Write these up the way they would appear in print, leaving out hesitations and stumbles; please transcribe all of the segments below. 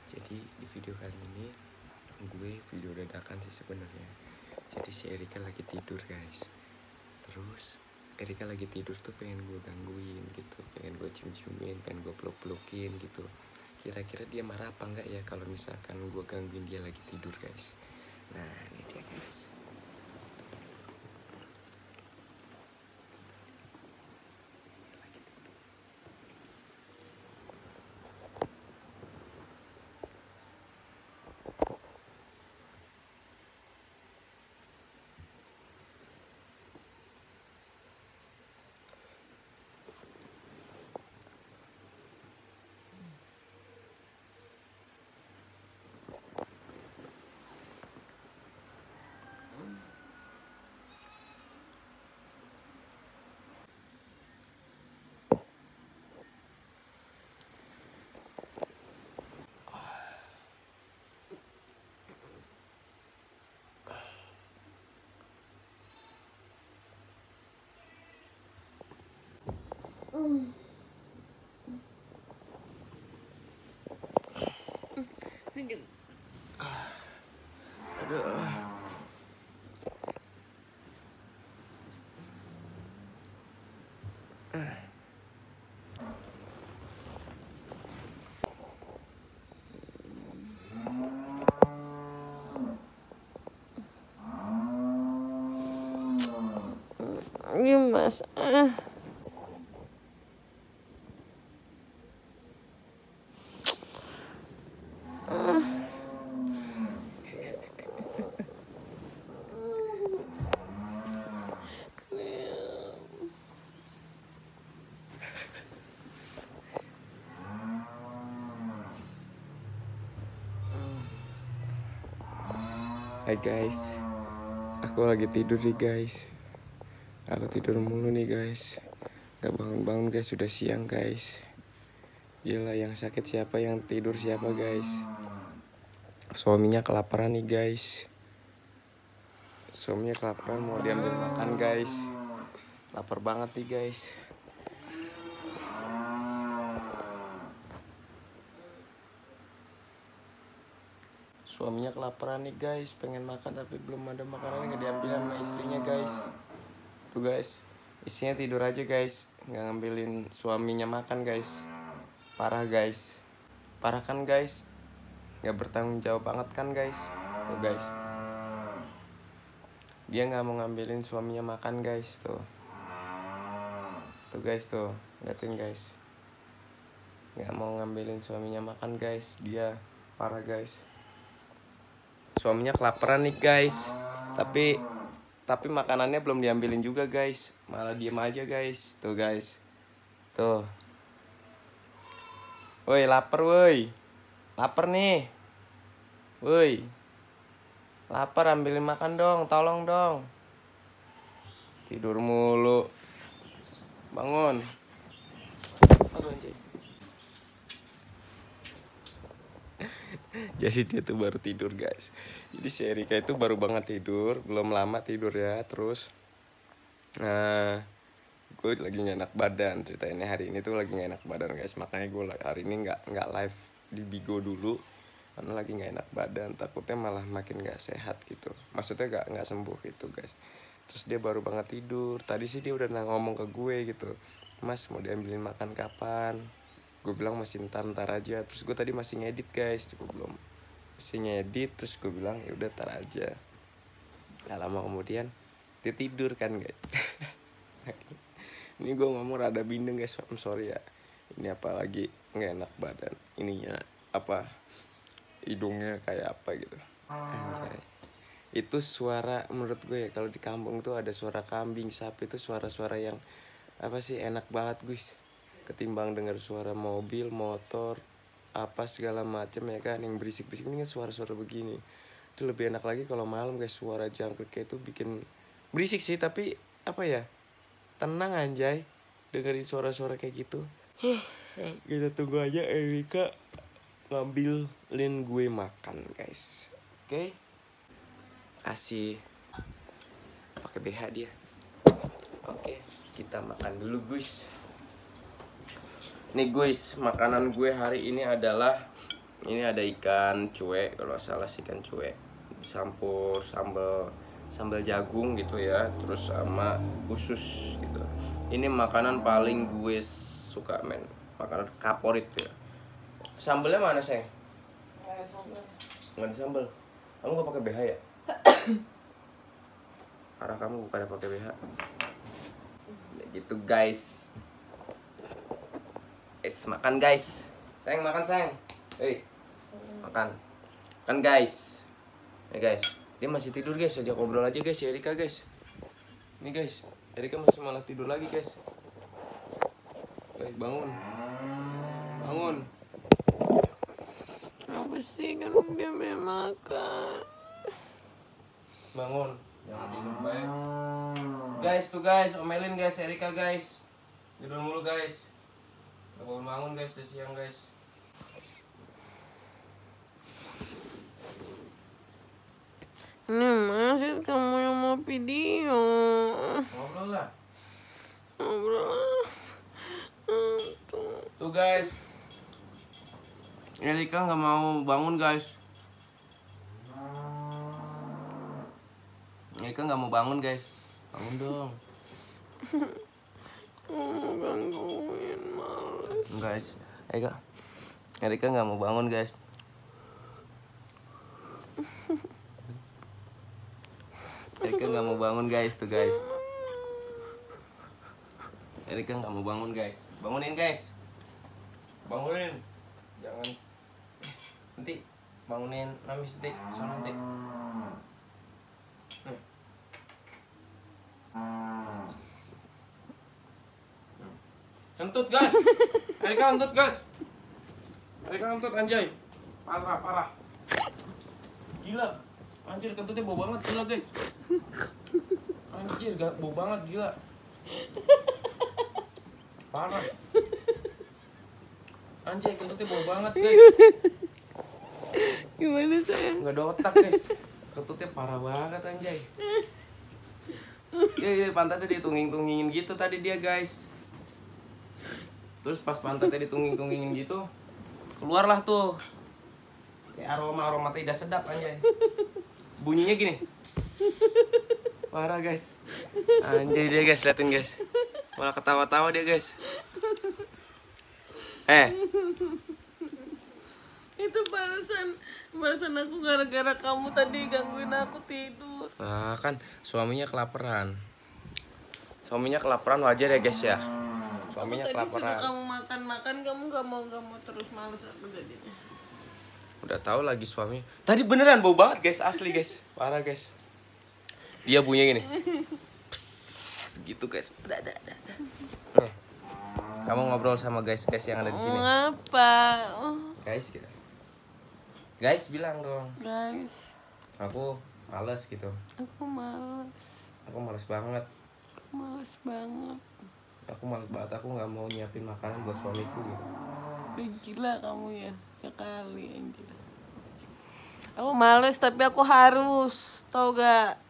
Jadi di video kali ini gue video dadakan sih sebenarnya. Jadi si Erika lagi tidur guys. Terus Erika lagi tidur tuh pengen gue gangguin gitu, pengen gue cium-ciumin, pengen gue peluk-pelukin gitu. Kira-kira dia marah apa enggak ya kalau misalkan gue gangguin dia lagi tidur guys. Nah ini dia guys. Aduh. Iya mas. Hai guys, aku lagi tidur nih guys. Aku tidur mulu nih guys. Gak bangun-bangun guys, sudah siang guys. Gila, yang sakit siapa, yang tidur siapa guys. Suaminya kelaparan nih guys. Suaminya kelaparan, mau diambil makan guys. Lapar banget nih guys. Suaminya kelaparan nih guys, pengen makan tapi belum ada makanan, nggak diambil sama istrinya guys. Tuh guys, istrinya tidur aja guys, nggak ngambilin suaminya makan guys. Parah guys, parah kan guys, nggak bertanggung jawab banget kan guys. Tuh guys, dia nggak mau ngambilin suaminya makan guys. Tuh guys, tuh liatin guys, nggak mau ngambilin suaminya makan guys. Dia parah guys. Suaminya kelaparan nih guys, tapi makanannya belum diambilin juga guys, malah diem aja guys. Tuh guys, tuh, woi lapar woi, lapar nih, woi, lapar, ambilin makan dong, tolong dong. Tidur mulu, bangun. Aduh anjing. Jadi dia tuh baru tidur guys. Jadi si Erika itu baru banget tidur, belum lama tidur ya. Terus gue lagi gak enak badan, ceritainnya hari ini tuh lagi gak enak badan guys. Makanya gue hari ini nggak live di Bigo dulu, karena lagi gak enak badan. Takutnya malah makin gak sehat gitu, maksudnya nggak sembuh gitu guys. Terus dia baru banget tidur. Tadi sih dia udah ngomong ke gue gitu, Mas mau diambilin makan kapan? Gue bilang masih ntar aja. Terus gue tadi masih ngedit guys, gue belum masih ngedit. Terus gue bilang ya udah ntar aja. Gak lama kemudian dia tidur kan guys. Ini gue ngomong rada bindeng guys, I'm sorry ya. Ini apalagi nggak enak badan, ininya apa, hidungnya kayak apa gitu. Anjay. Itu suara menurut gue ya, kalau di kampung tuh ada suara kambing, sapi, itu suara-suara yang apa sih, enak banget guys. Ketimbang dengar suara mobil, motor, apa segala macem ya kan, yang berisik-berisik. Ini kan suara-suara begini itu lebih enak lagi kalau malam guys. Suara jangkrik kayak itu bikin berisik sih, tapi apa ya, tenang anjay dengerin suara-suara kayak gitu. Kita tunggu aja Erika ngambilin gue makan guys. Oke? Kasih pakai BH dia. Oke, kita makan dulu guys. Nih guys, makanan gue hari ini adalah Ini ada ikan cuek, kalau nggak salah sih ikan cuek. Dicampur sambal jagung gitu ya, terus sama usus gitu. Ini makanan paling gue suka men, makanan favorit ya. Sambelnya mana sayang? Nggak ada sambal. Kamu nggak pakai BH ya? Parah kamu bukan pakai BH. Ya gitu guys. Makan guys. Sayang makan sayang. Hei, makan. Kan guys. Guys, dia masih tidur guys. Ajak ngobrol aja guys ya Erika guys. Nih guys, Erika masih malah tidur lagi guys. Guys, bangun. Bangun. Apa sih kan dia mau makan? Bangun. Jangan tidur baik. Guys tuh guys, omelin guys Erika guys. Tidur mulu guys. Bangun guys, udah siang guys. Ini masih kamu yang mau video. Ngobrol lah. Ngobrol. Tuh guys, Erika nggak mau bangun guys. Erika nggak mau bangun guys. Bangun dong. Kamu gangguin males. Guys, Erika nggak mau bangun guys. Erika nggak mau bangun guys tuh guys. Erika nggak mau bangun guys. Bangunin guys. Bangunin. Jangan. Nanti bangunin Mami Stik. So nanti. Kentut guys. Erika kentut guys. Erika kentut anjay. Parah. Gila. Anjir kentutnya bau banget gila guys. Anjir gak bau banget gila. Parah. Anjay kentutnya bau banget guys. Gimana sayang? Gak ada otak guys. Kentutnya parah banget anjay. Ya pantatnya ditunging-tungingin gitu tadi dia guys. Terus pas pantatnya ditunging-tungingin gitu, keluarlah tuh kayak aroma tidak sedap anjay. Bunyinya gini. Psss. Parah guys. Anjay dia guys, liatin guys. Malah ketawa-tawa dia guys. Itu balasan aku gara-gara kamu tadi gangguin aku tidur. Nah kan suaminya kelaparan. Suaminya kelaparan wajar ya guys ya. Suaminya Tadi kelaparan. suruh kamu makan, kamu gak mau terus males aku jadinya. Udah tahu lagi suami. Tadi beneran bau banget guys, asli guys. Parah guys. Dia bunyinya gini. Psst, gitu guys. Nih. Kamu ngobrol sama guys yang ada di sini. Apa? Guys gitu. Guys bilang dong. Guys, Aku males gitu. aku males. Aku males banget. Males banget. Aku males banget. Aku nggak mau nyiapin makanan buat suamiku gitu. Gila kamu ya. Sekali anjir. Aku males tapi aku harus. Tau gak?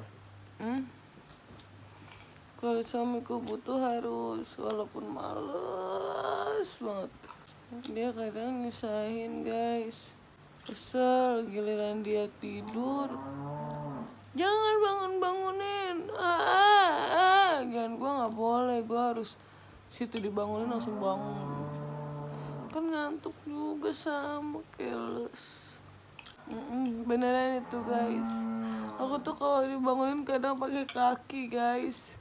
Kalau suamiku butuh harus. Walaupun males banget. Dia kadang nyusahin guys. Kesel giliran dia tidur. Jangan bangunin. Jangan, gue nggak boleh. Gue harus situ dibangunin langsung bangun. Kan ngantuk juga sama keles. Beneran itu guys. Aku tuh kalau dibangunin kadang pakai kaki guys.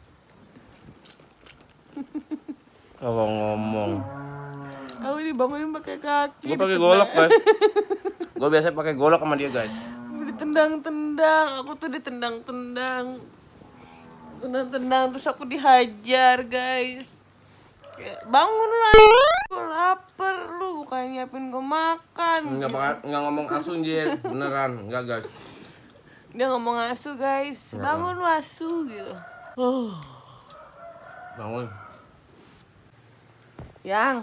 Kalau ngomong. Aku dibangunin pakai kaki. Gue pakai golok guys. Gue biasa pakai golok sama dia guys. Ditendang-tendang. Aku tuh ditendang-tendang. Terus aku dihajar guys. Kayak, bangun lah. Gue lapar lu, bukan nyiapin gue makan. Enggak ngomong asu anjir, beneran, enggak guys. Dia ngomong asu guys. Bangun lu asu gitu. Bangun. Yang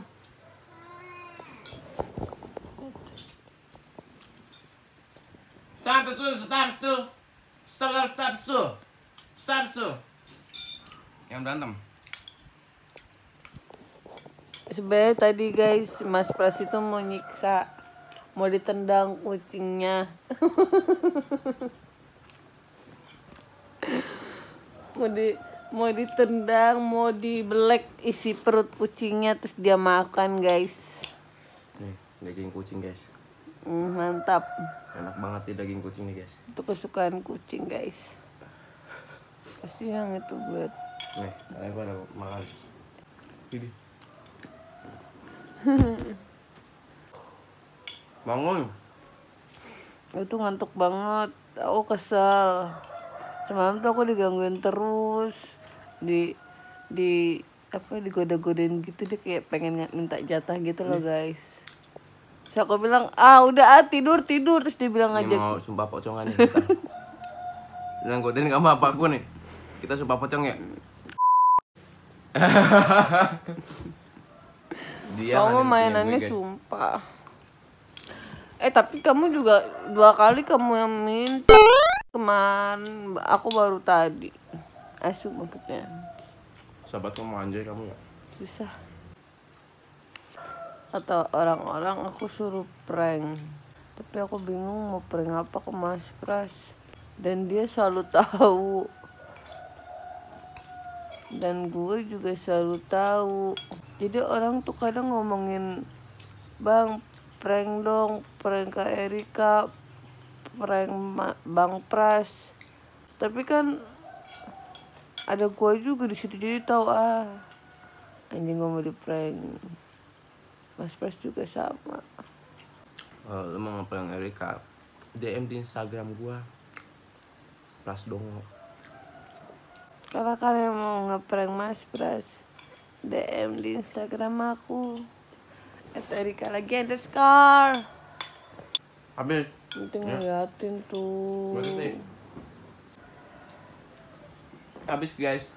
Stop tuh. Yang berantem. sebenarnya tadi guys Mas Pras itu mau nyiksa mau ditendang kucingnya. mau ditendang, mau dibelek isi perut kucingnya terus dia makan, guys. Nih, daging kucing, guys. Mantap. Enak banget nih daging kucing nih, guys. Itu kesukaan kucing, guys. Pasti yang itu buat. Nih, ayo pada makan. Ini. Bangun. Itu ngantuk banget. Aku kesel. Semalam tuh aku digangguin terus. Digoda-godain gitu, dia kayak pengen minta jatah gitu loh, guys. Terus aku bilang, udah tidur. Terus dia bilang Ini ngajak. mau sumpah pocongan nih kita. Bilang godain kamu apa aku nih? Kita sumpah pocong ya. Dia Kamu mainannya sumpah. Tapi kamu juga 2 kali kamu yang minta. Kemarin aku baru tadi. Asu maksudnya. Sahabat kamu anjay kamu ya. Susah. Kata orang-orang aku suruh prank. Tapi aku bingung mau prank apa ke Mas Pras. Dan dia selalu tahu. Dan gue juga selalu tahu. Jadi orang tuh kadang ngomongin, "Bang, prank dong, prank Kak Erika, prank Bang Pras." Tapi kan ada gue juga di situ, jadi tahu anjing gue mau di prank. Mas Pras juga sama. Lu mau ngeprank Erika, DM di Instagram gua. Pras Dongo. Kalau kalian mau ngeprank Mas Pras, DM di Instagram aku @erika lagi _ Habis. Nanti ngeliatin tuh. Habis, guys.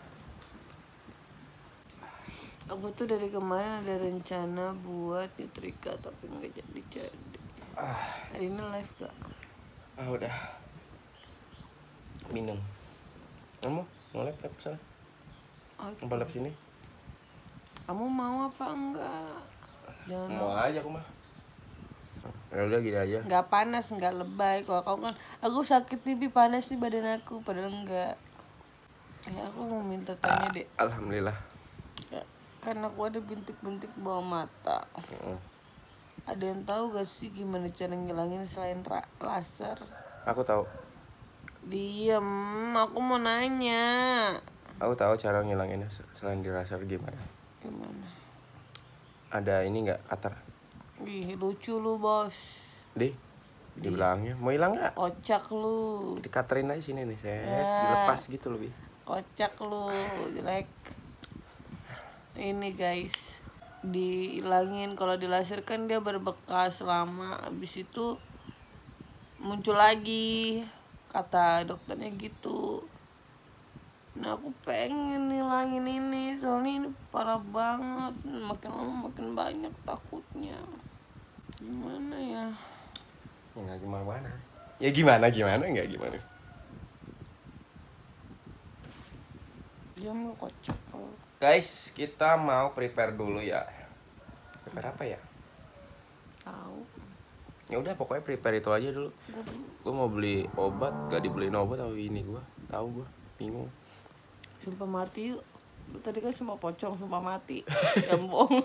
Aku tuh dari kemarin ada rencana buat nyetrika tapi nggak jadi. Hari ini live gak? Udah. Minum. Kamu mau live sana? Mau live sini? Kamu mau apa enggak? Jangan. Mau aja aku mah. Ya udah gini aja. Nggak panas, nggak lebay. Kalau kamu kan, aku sakit nih, panas nih badan aku, padahal enggak. Aku mau minta tanya deh. Alhamdulillah. Ya, kan aku ada bintik-bintik bawah mata. Ada yang tahu gak sih gimana cara ngilangin selain laser? Aku tahu. Diem, aku mau nanya. Aku tahu cara ngilanginnya selain di laser gimana. Gimana? Ada ini nggak cutter? Ih, lucu lu, Bos. Di belakangnya. Mau hilang nggak? Kocak lu. Di cutterin aja sini nih, dilepas gitu lebih. Kocak lu, jelek. Ini guys, dihilangin. Kalau di laser kan dia berbekas lama, habis itu muncul lagi, kata dokternya gitu. Nah aku pengen ngilangin ini, soalnya ini parah banget, makin lama makin banyak takutnya. Gimana ya? Ya nggak gimana. Ya gimana nggak gimana. Dia mau kocak. Guys, kita mau prepare dulu ya. Prepare apa ya? Tahu. Ya udah pokoknya prepare itu aja dulu. Gue mau beli obat, gak dibeliin obat atau ini gue. Tahu gue, bingung. Sumpah mati yuk. Lu tadi kan semua pocong, sumpah mati. Gambong.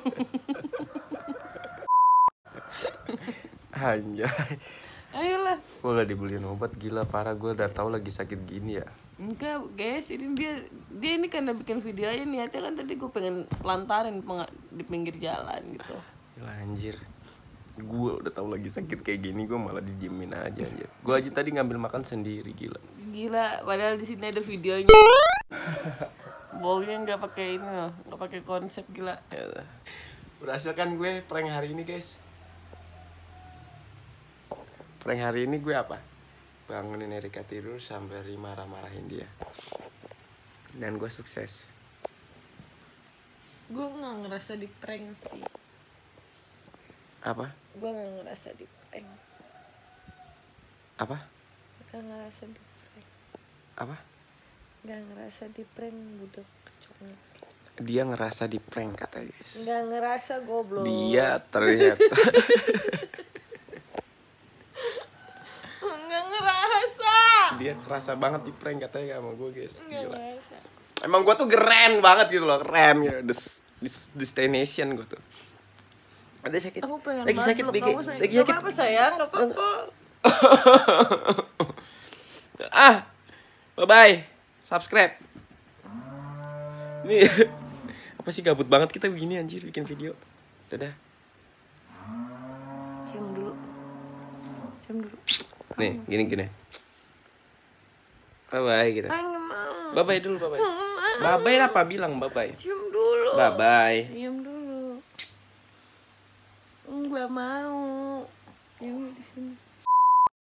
Anjay. Ayolah. Gue gak dibeliin obat, gila parah. Gue udah tahu lagi sakit gini ya. Enggak guys, ini dia ini karena bikin video aja niatnya kan tadi gue pengen lantarin di pinggir jalan gitu. Gila anjir. Gue udah tahu lagi sakit kayak gini, gue malah didiemin aja anjir. Gue aja tadi ngambil makan sendiri, gila. Gila, padahal di sini ada videonya. Bohongnya nggak pakai ini loh, nggak pakai konsep, gila. Yalah. Berhasil kan gue prank hari ini guys. Prank hari ini gue apa? Bangunin Erika tidur sampai marah-marahin dia. Dan gue sukses. Gue nggak ngerasa di prank sih. Apa? Gue nggak ngerasa di prank. Apa? Gak ngerasa di prank. Apa? Gak ngerasa di prank, budak kecongnya. Dia ngerasa di prank katanya guys. Gak ngerasa, goblok. Dia ternyata dia kerasa banget di prank katanya sama gue guys. Nggak Gila. ngerasa. Emang gue tuh keren banget gitu loh, keren ya. Destination gue tuh. Ada sakit. Aku pengen Lagi banget sakit peluk BG. kamu, sayang. Lagi Nggak sakit. apa-apa sayang, nggak apa-apa. Bye bye. Subscribe. Ini apa sih, gabut banget kita begini anjir bikin video. Dadah. Cium dulu. Cium dulu. Nih, gini. Bye bye gitu. Ah, nggak mau. Bye bye dulu, bye bye. Bye bye apa bilang bye bye. Cium dulu. Bye bye. Cium dulu. Nggak mau. Cium di sini.